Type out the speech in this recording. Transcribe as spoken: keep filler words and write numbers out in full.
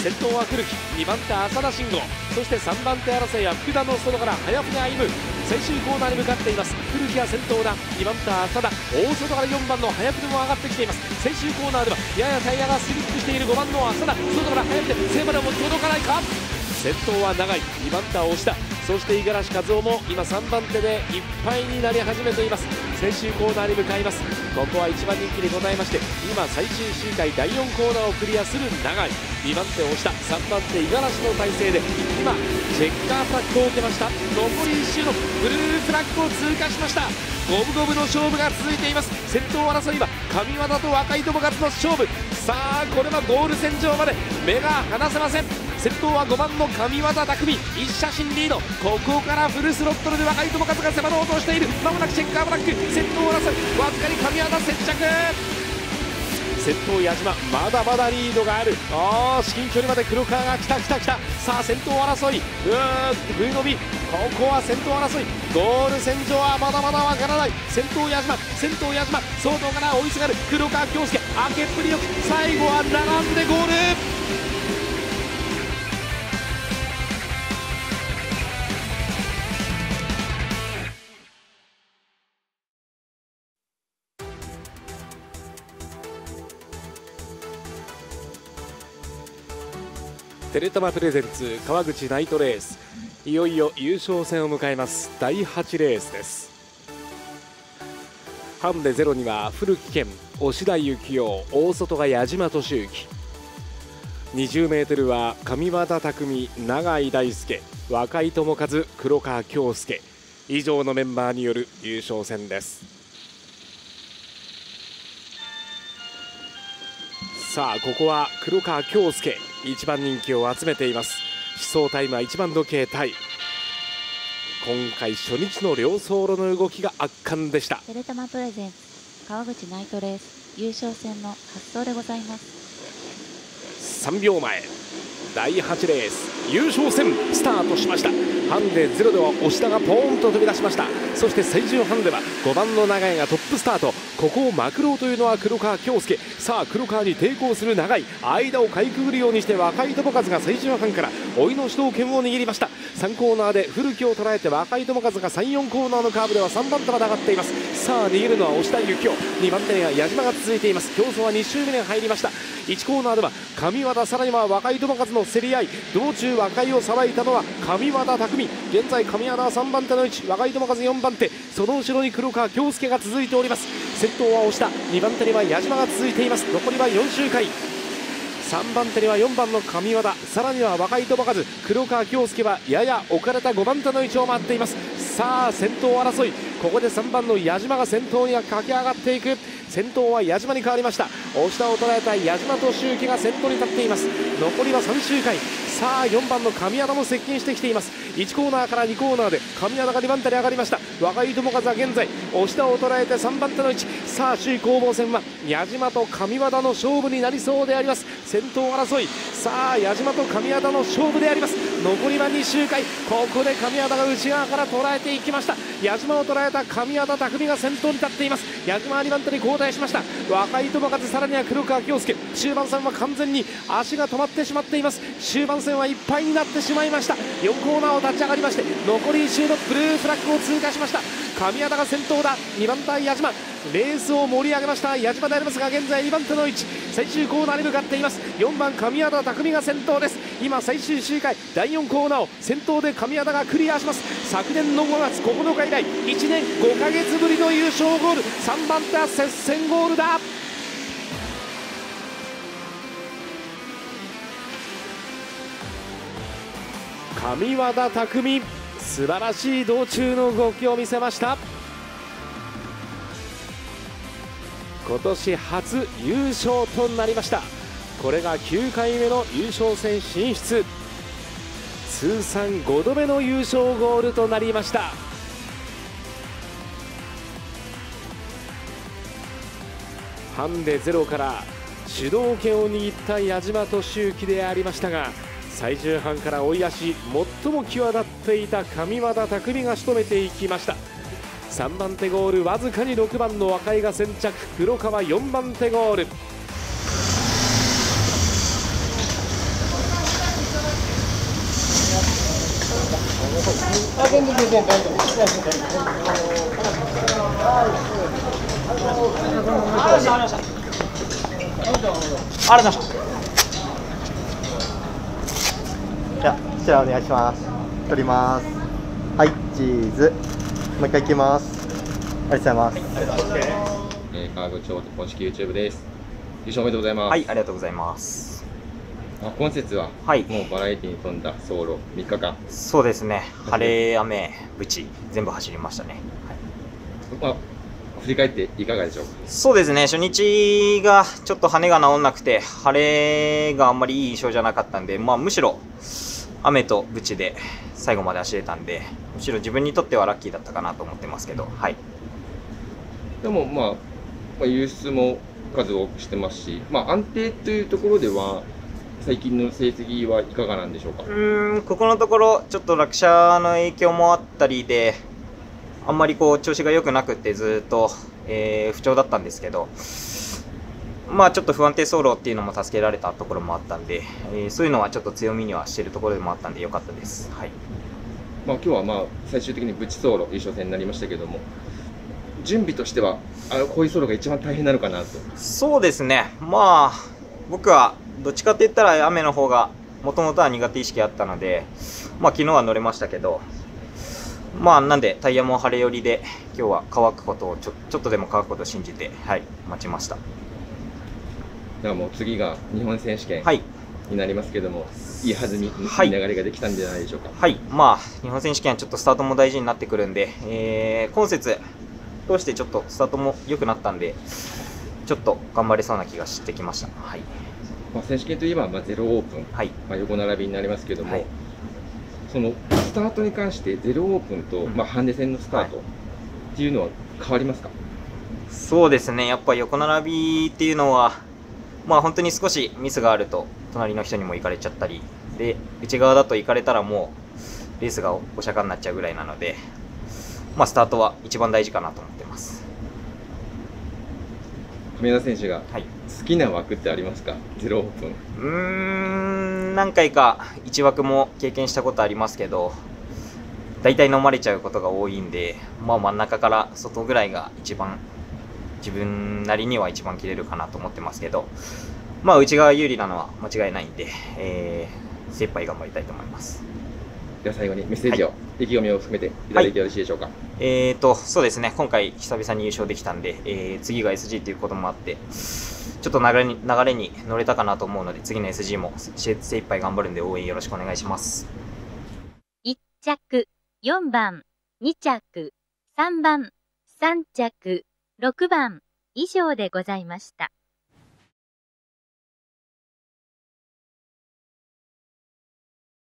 先頭は古木、にばん手浅田慎吾、そしてさんばん手争いは福田の外から早船歩夢。最終コーナーに向かっています。古木は先頭だ。にばん手浅田、大外からよんばんの早船も上がってきています。最終コーナーではややタイヤがスリップしているごばんの浅田、外から早船、聖までも届かないか。先頭は長井、にばん手は押田、そして五十嵐和夫も今さんばん手でいっぱいになり始めています。最終コーナーに向かいます。ここはいちばん人気にございまして、今最終周回だいよんコーナーをクリアする長井、にばん手押田、さんばん手五十嵐の体勢で今チェッカーフラッグを受けました。残りいっ周のブルーフラッグを通過しました。五分五分の勝負が続いています。先頭争いは神和田と若井友和の勝負。さあこれはゴール線上まで目が離せません。先頭はごばんの神和田匠、一写真リード。ここからフルスロットルで若井友和が迫ろうとしている。まもなくチェッカーブラック、先頭争いわずかに神和田接着。先頭矢島、まだまだリードがある。あー至近距離まで黒川が来た来た来た。さあ先頭争い、うーんぐい伸び、ここは先頭争い、ゴール線上はまだまだわからない。先頭矢島、先頭矢島、外から追いすがる黒川恭介、明けっぷりよく最後は並んでゴール。テレタマプレゼンツ川口ナイトレース、いよいよ優勝戦を迎えますだいはちレースです。ハンデゼロには古木健、押田幸雄、大外が矢島俊之、にじゅうメートルは神和田匠、永井大輔、若井友和、黒川恭介、以上のメンバーによる優勝戦です。さあここは黒川恭介いちばん人気を集めています。試走タイムはいちばん時計タイ。今回初日の両走路の動きが圧巻でした。 テレタマプレゼンツ川口ナイトレース優勝戦の発走でございます。 さんびょうまえだいはちレース優勝戦スタートしました。ハンデゼロでは押田がポーンと飛び出しました。そして最終ハンデはごばんの長井がトップスタート。ここをまくろうというのは黒川恭介。さあ黒川に抵抗する長井、間をかいくぐるようにして若井友和が最終半から追いの主導権を握りました。さんコーナーで古木を捉えて若井友和がさん、よんコーナーのカーブではさんばん手まで上がっています。さあ逃げるのは押田幸雄、にばん手には矢島が続いています。競争はに周目に入りました。いちコーナーでは神和田、さらには若井友和の競り合い。道中若井をさばいたのは神和田匠。現在神和田はさんばん手の位置、若井友和よんばん手、その後ろに黒川恭介が続いております。先頭は押田、にばん手には矢島が続いています。残りはよん周回。さんばん手にはよんばんの神和田、さらには若井友和、黒川恭介はやや置かれたごばん手の位置を回っています。さあ先頭争い、ここでさんばんの矢島が先頭には駆け上がっていく。先頭は矢島に変わりました。押田を捉えた矢島俊之が先頭に立っています。残りはさん周回。さあよんばんの神和田も接近してきています。いちコーナーからにコーナーで神和田がにばん手に上がりました。若井友和は現在押田を捉えてさんばん手の位置。さあ首位攻防戦は矢島と神和田の勝負になりそうであります。先頭争い、さあ矢島と神和田の勝負であります。残りはに周回。ここで神和田が内側から捉えていきました。矢島を捉えた神和田匠が先頭に立っています。矢島はにばん手に交代しました。若井友和、さらには黒川恭介、終盤戦は完全に足が止まってしまっています。終盤戦はいっぱいになってしまいました。よんコーナーを立ち上がりまして残りいっ周のブルーフラッグを通過しました。神和田が先頭だ。にばん手矢島、レースを盛り上げました矢島でありますが、現在にばん手の位置、最終コーナーに向かっています。よんばん神和田匠が先頭です。今最終周回だいよんコーナーを先頭で神和田がクリアします。昨年のごがつここのか以来いちねんごかげつぶりの優勝ゴール、さんばん手は接戦ゴールだ。神和田匠、素晴らしい道中の動きを見せました。今年初優勝となりました。これがきゅうかいめの優勝戦進出、通算ごどめの優勝ゴールとなりました。ハンデゼロから主導権を握った矢島俊之でありましたが、最終半から追い足最も際立っていた神和田匠が仕留めていきました。さんばん手ゴール、わずかにろくばんの若井が先着、黒川よんばん手ゴール。 あ、全然全然大丈夫。大丈夫大丈夫。ありがとうございました。ありがとうございました。 じゃあ、こちらお願いします。撮ります。はい、チーズ。もう一回いきます。ありがとうございます。 えー、川口オート公式 YouTube です。優勝おめでとうございます。 はい、ありがとうございます。 あ、今節は、はい、もうバラエティに富んだ走路みっかかん。 そうですね。晴れ、雨、ぶち、全部走りましたね。 はい、まあ、振り返っていかがでしょうか。 そうですね。初日がちょっと羽が治んなくて、晴れがあんまりいい印象じゃなかったんで、まあ、むしろ雨とぶちで最後まで走れたんで、むしろ自分にとってはラッキーだったかなと思ってますけど、はい。 でも、まあ、まあ、輸出も数多くしてますし、まあ、安定というところでは、最近の成績はいかがなんでしょうか。 うーん、ここのところ、ちょっと落車の影響もあったりで、あんまりこう調子が良くなくってずっと、えー、不調だったんですけど、まあちょっと不安定走路っていうのも助けられたところもあったんで、えー、そういうのはちょっと強みにはしているところでもあったんで良かったです。はい。 まあ今日はまあ最終的にブチ走路優勝戦になりましたけども、準備としてはあのこういう走路が一番大変なのかなと。 そうですね。まあ僕はどっちかって言ったら雨の方がもともとは苦手意識あったので、まあ昨日は乗れましたけど、まあなんでタイヤも晴れ寄りで今日は乾くことをちょちょっとでも乾くことを信じて、はい、待ちました。 だからもう次が日本選手権になりますけども、はい、いい弾み、はい、いい流れができたんじゃないでしょうか。 はい、まあ日本選手権はちょっとスタートも大事になってくるんで、えー、今節通してちょっとスタートも良くなったんで、ちょっと頑張れそうな気がしてきました。はい。 まあ選手権といえばまあゼロオープン、はい、まあ横並びになりますけども、はい、そのスタートに関してゼロオープンと、うん、まあハンデ戦のスタートっていうのは変わりますか。はい、 そうですね。やっぱ横並びっていうのは、まあ本当に少しミスがあると隣の人にも行かれちゃったりで、内側だと行かれたらもうレースがお釈迦になっちゃうぐらいなので、まあスタートは一番大事かなと思ってます。 亀田選手が好きな枠ってありますか、ゼロオープン。 うーん、何回かいち枠も経験したことありますけど、大体飲まれちゃうことが多いんで、まあ真ん中から外ぐらいが一番自分なりには一番切れるかなと思ってますけど、まあ内側有利なのは間違いないんで、えー、精一杯頑張りたいと思います。 では最後にメッセージを、はい、意気込みを含めていただいてよろしいでしょうか。はい、 えーとそうですね、今回久々に優勝できたんで、えー、次が エスジー ということもあってちょっと流れに流れに乗れたかなと思うので、次の エスジー も精一杯頑張るんで応援よろしくお願いします。 いっ着よんばん、に着さんばん、さん着ろくばん以上でございました。